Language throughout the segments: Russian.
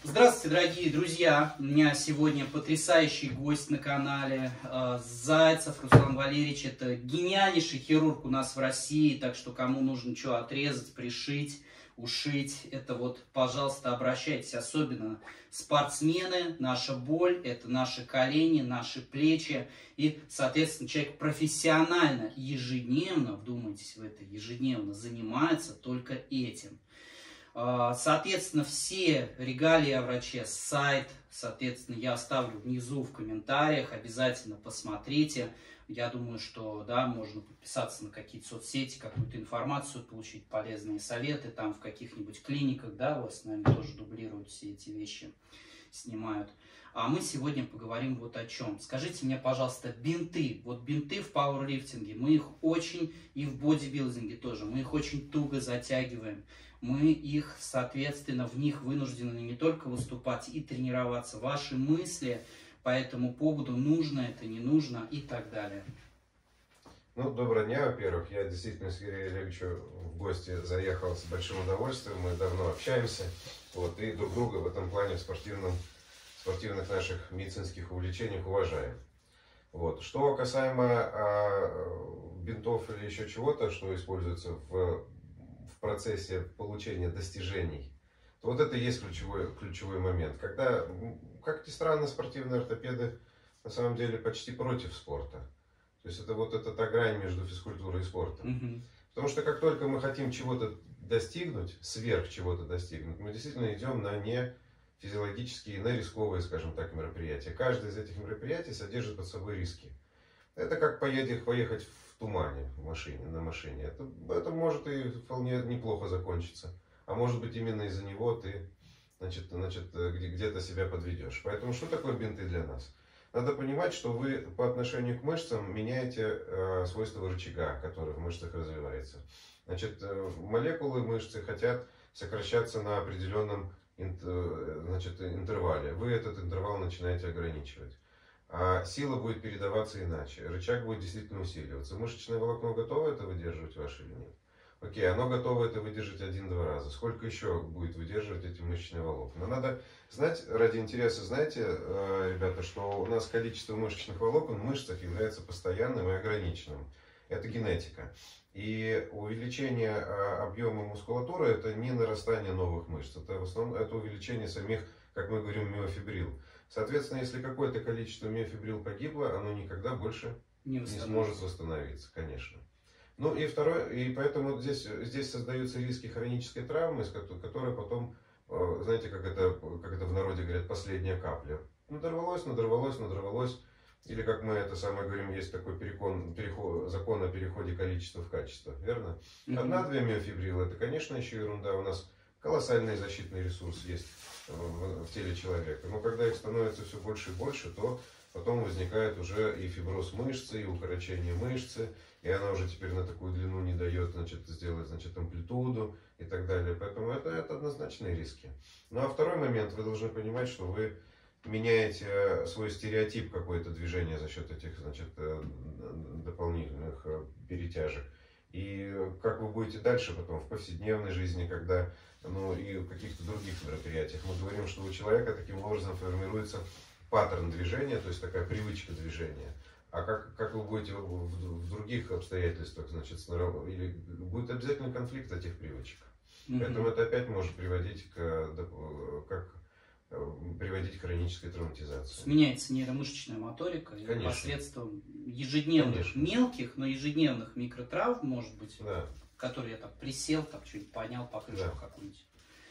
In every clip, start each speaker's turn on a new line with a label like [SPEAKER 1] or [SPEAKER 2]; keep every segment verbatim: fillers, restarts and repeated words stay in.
[SPEAKER 1] Здравствуйте, дорогие друзья! У меня сегодня потрясающий гость на канале. Зайцев Руслан Валерьевич. Это гениальнейший хирург у нас в России. Так что кому нужно что отрезать, пришить, ушить, это вот, пожалуйста, обращайтесь. Особенно спортсмены. Наша боль, это наши колени, наши плечи. И, соответственно, человек профессионально, ежедневно, вдумайтесь в это, ежедневно занимается только этим. Соответственно, все регалии о враче, сайт, соответственно, я оставлю внизу в комментариях, обязательно посмотрите. Я думаю, что, да, можно подписаться на какие-то соцсети, какую-то информацию получить, полезные советы, там в каких-нибудь клиниках, да, у вас, наверное, тоже дублируют все эти вещи, снимают. А мы сегодня поговорим вот о чем. Скажите мне, пожалуйста, бинты. Вот бинты в пауэрлифтинге, мы их очень, и в бодибилдинге тоже, мы их очень туго затягиваем. Мы их, соответственно, в них вынуждены не только выступать и тренироваться. Ваши мысли по этому поводу, нужно это, не нужно и так далее.
[SPEAKER 2] Ну, доброго дня, во-первых. Я действительно с Юрием Олеговичем в гости заехал с большим удовольствием. Мы давно общаемся. Вот, и друг друга в этом плане в спортивном, спортивных наших медицинских увлечениях уважаем. Вот. Что касаемо а, бинтов или еще чего-то, что используется в, в процессе получения достижений, то вот это и есть ключевой, ключевой момент. Когда, как ни странно, спортивные ортопеды на самом деле почти против спорта. То есть это вот эта та грань между физкультурой и спортом. Mm-hmm. Потому что как только мы хотим чего-то достигнуть, сверх чего-то достигнуть, мы действительно идем на не физиологические, на рисковые, скажем так, мероприятия. Каждое из этих мероприятий содержит под собой риски. Это как поедешь, поехать в тумане в машине, на машине. Это, это может и вполне неплохо закончиться. А может быть, именно из-за него ты значит, значит, где-то себя подведешь. Поэтому что такое бинты для нас? Надо понимать, что вы по отношению к мышцам меняете э, свойства рычага, который в мышцах развивается. Значит, э, молекулы мышцы хотят сокращаться на определенном значит, интервале. Вы этот интервал начинаете ограничивать. А сила будет передаваться иначе. Рычаг будет действительно усиливаться. Мышечное волокно готово это выдерживать ваше или нет? Окей, оно готово это выдержать один-два раза. Сколько еще будет выдерживать эти мышечные волокна? Надо знать, ради интереса, знаете, ребята, что у нас количество мышечных волокон в мышцах является постоянным и ограниченным. Это генетика. И увеличение объема мускулатуры это не нарастание новых мышц, это в основном это увеличение самих, как мы говорим, миофибрил. Соответственно, если какое-то количество миофибрил погибло, оно никогда больше не, не сможет восстановиться, конечно. Ну и второе, и поэтому здесь, здесь создаются риски хронической травмы, которые потом, знаете, как это, как это в народе говорят, последняя капля. Надорвалось, надорвалось, надорвалось. Или, как мы это самое говорим, есть такой перекон, переход, закон о переходе количества в качество, верно? Mm-hmm. Одна-две миофибрилы, это, конечно, еще ерунда. У нас колоссальный защитный ресурс есть в, в теле человека. Но когда их становится все больше и больше, то потом возникает уже и фиброз мышцы, и укорочение мышцы. И она уже теперь на такую длину не дает, значит, сделать, значит, амплитуду и так далее. Поэтому это, это однозначные риски. Ну а второй момент, вы должны понимать, что вы меняете свой стереотип какое-то движение за счет этих, значит, дополнительных перетяжек. И как вы будете дальше потом в повседневной жизни, когда, ну и в каких-то других мероприятиях. Мы говорим, что у человека таким образом формируется паттерн движения, то есть такая привычка движения. А как, как вы будете в, в, в других обстоятельствах, значит, или будет обязательно конфликт этих привычек. Mm-hmm. Поэтому это опять может приводить к, как, приводить к хронической травматизации.
[SPEAKER 1] Меняется нейромышечная моторика. Конечно. И посредством ежедневных, Конечно. мелких, но ежедневных микротравм, может быть, да. которые я там присел, там что-нибудь понял, покрышку да. какую-нибудь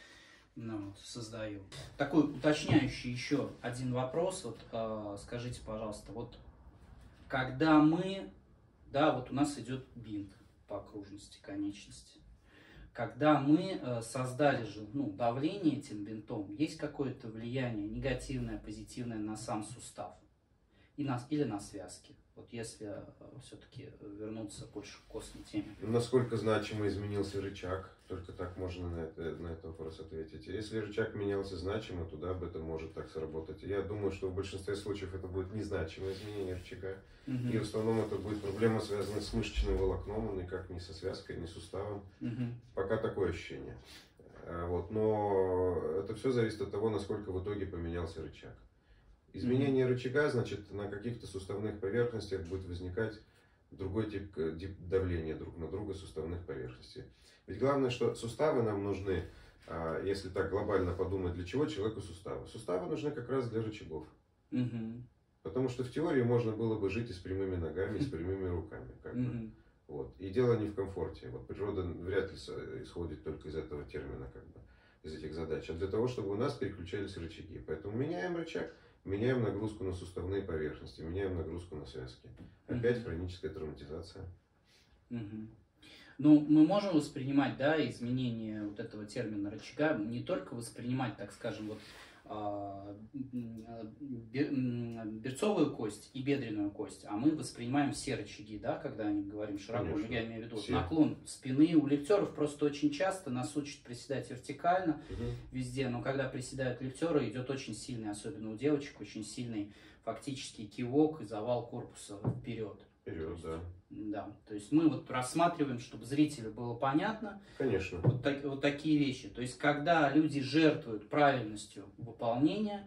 [SPEAKER 1] ну, создаю. Такой уточняющий еще один вопрос. Вот, э, скажите, пожалуйста, вот когда мы, да, вот у нас идет бинт по окружности конечности. Когда мы э, создали же ну, давление этим бинтом, есть какое-то влияние негативное, позитивное на сам сустав и на, или на связки? Вот если э, все-таки вернуться больше к костной теме.
[SPEAKER 2] Насколько значимо изменился рычаг? Только так можно на, это, на этот вопрос ответить. Если рычаг менялся значимо, то да, об этом может так сработать. Я думаю, что в большинстве случаев это будет незначимое изменение рычага. Угу. И в основном это будет проблема, связанная с мышечным волокном, никак не со связкой, не с суставом. Угу. Пока такое ощущение. Вот, но это все зависит от того, насколько в итоге поменялся рычаг. Изменение рычага, значит, на каких-то суставных поверхностях будет возникать другой тип давления друг на друга суставных поверхностей. Ведь главное, что суставы нам нужны, если так глобально подумать, для чего человеку суставы? Суставы нужны как раз для рычагов.
[SPEAKER 1] Угу.
[SPEAKER 2] Потому что в теории можно было бы жить и с прямыми ногами, и с прямыми руками. Как бы.
[SPEAKER 1] Угу.
[SPEAKER 2] Вот. И дело не в комфорте. Вот природа вряд ли исходит только из этого термина, как бы, из этих задач, а для того, чтобы у нас переключались рычаги. Поэтому меняем рычаг, меняем нагрузку на суставные поверхности, меняем нагрузку на связки. Опять
[SPEAKER 1] Угу.
[SPEAKER 2] хроническая травматизация.
[SPEAKER 1] Угу. Ну, мы можем воспринимать, да, изменение вот этого термина рычага, не только воспринимать, так скажем, вот берцовую кость и бедренную кость, а мы воспринимаем все рычаги, да, когда они говорим широко. Конечно, я имею в виду все. Наклон спины. У лифтеров просто очень часто нас учат приседать вертикально угу. везде, но когда приседают лифтеры, идет очень сильный, особенно у девочек, очень сильный фактически кивок и завал корпуса вперед.
[SPEAKER 2] Вперед, да.
[SPEAKER 1] Да, то есть мы вот рассматриваем, чтобы зрителю было понятно.
[SPEAKER 2] Конечно.
[SPEAKER 1] Вот, так, вот такие вещи. То есть когда люди жертвуют правильностью выполнения,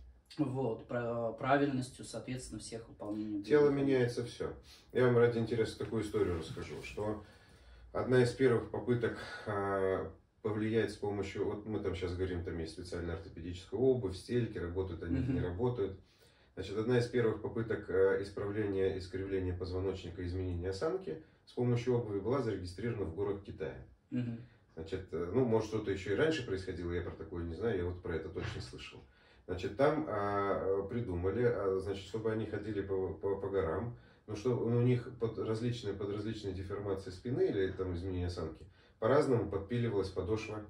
[SPEAKER 1] вот, правильностью, соответственно, всех выполнений.
[SPEAKER 2] Тело меняется все. Я вам ради интереса такую историю расскажу, что одна из первых попыток а, повлиять с помощью, вот мы там сейчас говорим, там есть специальная ортопедическая обувь, стельки, работают они, mm-hmm. не работают. Значит, одна из первых попыток исправления искривления позвоночника, изменения осанки с помощью обуви была зарегистрирована в горах Китая.
[SPEAKER 1] Угу.
[SPEAKER 2] Значит, ну, может, что-то еще и раньше происходило, я про такое не знаю, я вот про это точно слышал. Значит, там а, придумали, а, значит, чтобы они ходили по, по, по горам, но что у них под различные, под различные деформации спины или там изменения осанки по-разному подпиливалась подошва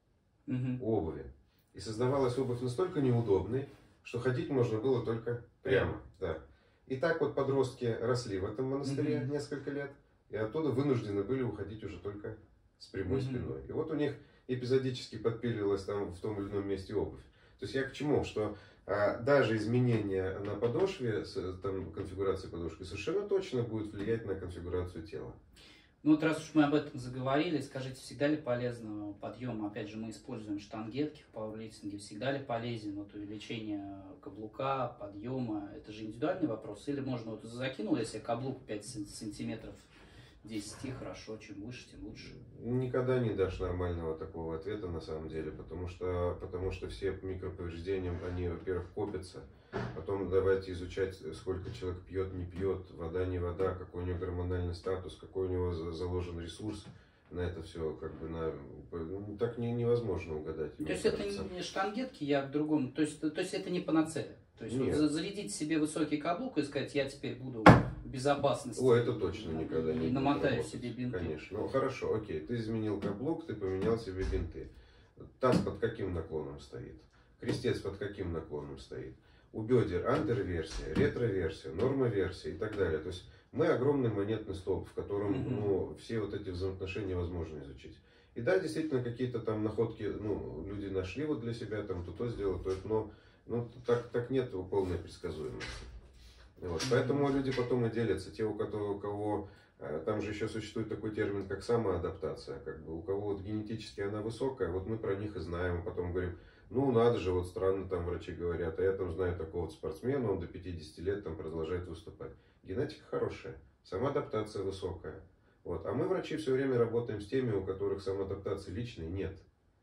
[SPEAKER 1] угу.
[SPEAKER 2] обуви. И создавалась обувь настолько неудобной, что ходить можно было только прямо. Да. И так вот подростки росли в этом монастыре mm-hmm. несколько лет, и оттуда вынуждены были уходить уже только с прямой mm-hmm. спиной. И вот у них эпизодически подпиливалась там в том или ином месте обувь. То есть я к чему? Что а, даже изменение на подошве, там, конфигурации подошвы, совершенно точно будет влиять на конфигурацию тела.
[SPEAKER 1] Ну вот раз уж мы об этом заговорили, скажите, всегда ли полезно подъем? Опять же, мы используем штангетки в пауэрлифтинге. Всегда ли полезен вот увеличение каблука, подъема? Это же индивидуальный вопрос. Или можно вот закинул, если каблук пять сантиметров, десять, хорошо, чем выше, тем лучше.
[SPEAKER 2] Никогда не дашь нормального такого ответа на самом деле, потому что, потому что все микроповреждения, они, во-первых, копятся. Потом давайте изучать, сколько человек пьет, не пьет, вода, не вода, какой у него гормональный статус, какой у него заложен ресурс на это все, как бы на, ну, так не, невозможно угадать.
[SPEAKER 1] То есть кажется. Это не штангетки, я к другому, то есть, то есть это не панацея. То есть вот зарядить себе высокий каблук и сказать, я теперь буду в безопасности.
[SPEAKER 2] О, это точно никогда не
[SPEAKER 1] И намотаю себе бинты.
[SPEAKER 2] Конечно. Ну хорошо, окей, ты изменил каблук, ты поменял себе бинты. Таз под каким наклоном стоит? Крестец под каким наклоном стоит? У бедер антерверсия, ретроверсия, нормоверсия и так далее. То есть мы огромный монетный столб, в котором mm-hmm. ну, все вот эти взаимоотношения возможно изучить. И да, действительно, какие-то там находки ну, люди нашли вот для себя, там то то сделал, то это, но ну, так, так нет полной предсказуемости. Вот. Mm-hmm. Поэтому люди потом и делятся. Те, у кого, у кого там же еще существует такой термин, как самоадаптация. Как бы, у кого вот генетически она высокая, вот мы про них и знаем, а потом говорим, ну, надо же, вот странно там врачи говорят, а я там знаю такого вот спортсмена, он до пятидесяти лет там продолжает выступать. Генетика хорошая, самоадаптация высокая. Вот. А мы, врачи, все время работаем с теми, у которых самоадаптации личной нет.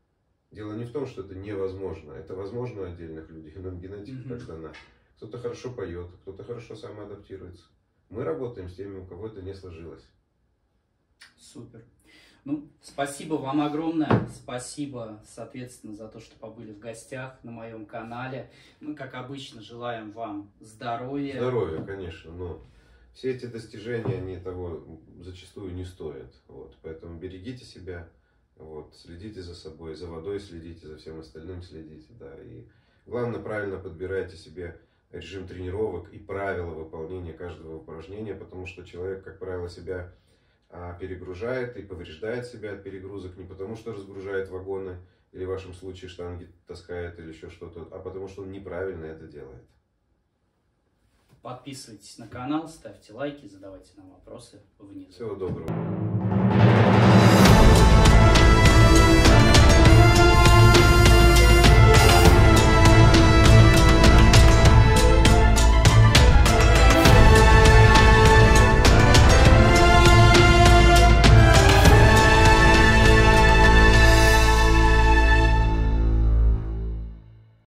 [SPEAKER 2] Дело не в том, что это невозможно, это возможно у отдельных людей, нам генетика mm-hmm. так дана. Кто-то хорошо поет, кто-то хорошо самоадаптируется. Мы работаем с теми, у кого это не сложилось.
[SPEAKER 1] Супер. Ну, спасибо вам огромное, спасибо, соответственно, за то, что побыли в гостях на моем канале. Мы, как обычно, желаем вам здоровья.
[SPEAKER 2] Здоровья, конечно, но все эти достижения, они того зачастую не стоят. Вот, поэтому берегите себя, вот, следите за собой, за водой следите, за всем остальным следите. Да, и главное, правильно подбирайте себе режим тренировок и правила выполнения каждого упражнения, потому что человек, как правило, себя перегружает и повреждает себя от перегрузок не потому, что разгружает вагоны или в вашем случае штанги таскает или еще что-то, а потому что он неправильно это делает.
[SPEAKER 1] Подписывайтесь на канал, ставьте лайки, задавайте нам вопросы внизу.
[SPEAKER 2] Всего доброго.